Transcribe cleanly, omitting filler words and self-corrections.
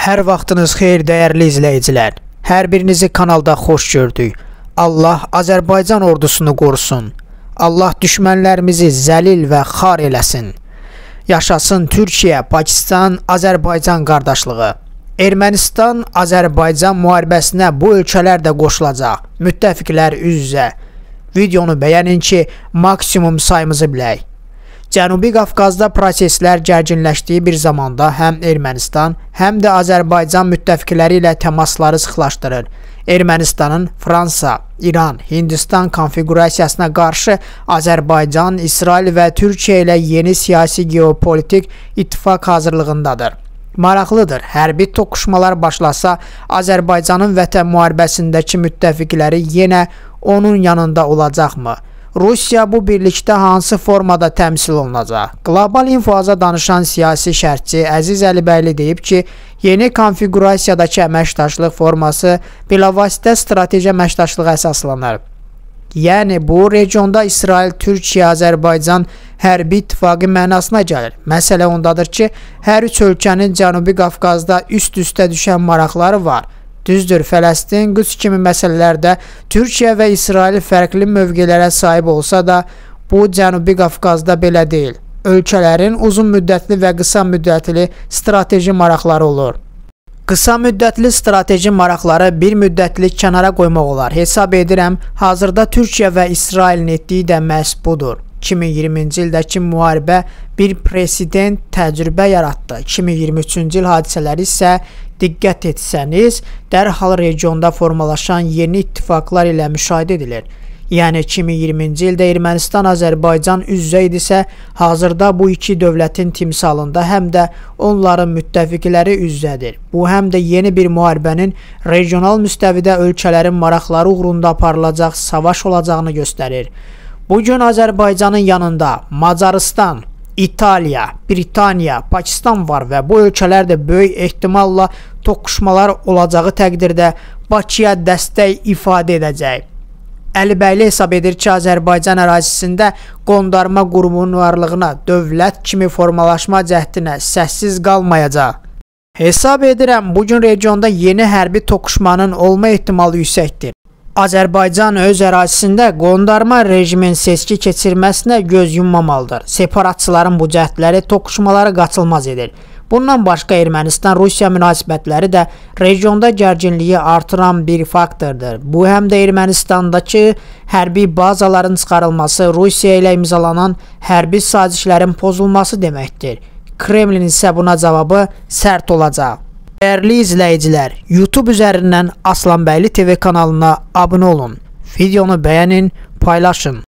Hər vaxtınız xeyir dəyərli izləyicilər. Hər birinizi kanalda xoş gördük. Allah Azərbaycan ordusunu qorusun. Allah düşmənlərimizi zəlil və xar eləsin. Yaşasın Türkiyə, Pakistan, Azərbaycan qardaşlığı. Ermənistan, Azərbaycan müharibəsinə bu ölkələr də qoşulacaq. Müttəfiqlər üz-üzə. Videonu bəyənin ki, maksimum sayımızı bilək. Cənubi Qafqazda proseslər gərginləşdiyi bir zamanda həm Ermənistan, həm də Azərbaycan müttəfiqləri ilə təmasları sıxlaşdırır. Ermənistanın Fransa, İran, Hindistan konfigurasiyasına qarşı Azərbaycan, İsrail və Türkiyə ilə yeni siyasi geopolitik ittifaq hazırlığındadır. Maraqlıdır, hərbi toqquşmalar başlasa, Azərbaycanın vətən müharibəsindəki müttəfiqləri yenə onun yanında olacaqmı? Rusiya bu birlikdə hansı formada təmsil olunacaq? Qlobal Infoaza danışan siyasi şərhçi Əziz Əlibəyli deyib ki, yeni konfigurasiyadakı əməkdaşlıq forması bilavasitə strateji əməkdaşlığa əsaslanır. Yəni bu regionda İsrail, Türkiyə, Azərbaycan hərbi ittifaqı mənasına gəlir. Məsələ ondadır ki, hər üç ölkənin Cənubi Qafqazda üst-üstə düşən maraqları var. Düzdür, Fələstin, Qüds kimi məsələlərdə Türkiyə və İsrail fərqli mövqelərə sahib olsa da, bu Cənubi Qafqazda belə deyil. Ölkələrin uzun müddətli və qısa müddətli strateji maraqları olur. Qısa müddətli strateji maraqları bir müddətlik kənara qoymaq olar. Hesab edirəm, hazırda Türkiyə və İsrailin etdiyi də məhz budur. 2020-ci ildəki müharibə bir president təcrübə yaratdı. 2023-cü il hadisələri isə diqqət etsəniz, dərhal regionda formalaşan yeni ittifaqlar ilə müşahidə edilir. Yəni 2020-ci ildə Ermənistan, Azərbaycan üz-üzə idisə, hazırda bu iki dövlətin timsalında həm də onların müttəfiqləri üz-üzədir. Bu həm də yeni bir müharibənin regional müstəvidə ölkələrin maraqları uğrunda aparılacaq savaş olacağını göstərir. Bugün Azərbaycanın yanında Macarıstan, İtaliya, Britaniya, Pakistan var və bu ölkələr də böyük ehtimalla toqquşmalar olacağı təqdirdə Bakıya dəstək ifadə edəcək. Əlibəyli hesab edir ki, Azərbaycan ərazisində qondarma qurumun varlığına, dövlət kimi formalaşma cəhdinə səssiz qalmayacaq. Hesab edirəm, bugün regionda yeni hərbi toqquşmanın olma ehtimalı yüksəkdir. Azərbaycan öz ərazisində qondarma rejimin seçki keçirməsinə göz yummamalıdır. Separatçıların bu cəhdləri toqquşmaları qaçılmaz edir. Bundan başqa Ermənistan-Rusiya münasibətləri də regionda gərginliyi artıran bir faktordur. Bu həm də Ermənistandakı hərbi bazaların çıxarılması, Rusiya ilə imzalanan hərbi sazişlərin pozulması deməkdir. Kremlin isə buna cavabı sərt olacaq. Dəyərli izləyicilər, YouTube üzərindən Aslanbəyli TV kanalına abunə olun. Videonu bəyənin, paylaşın.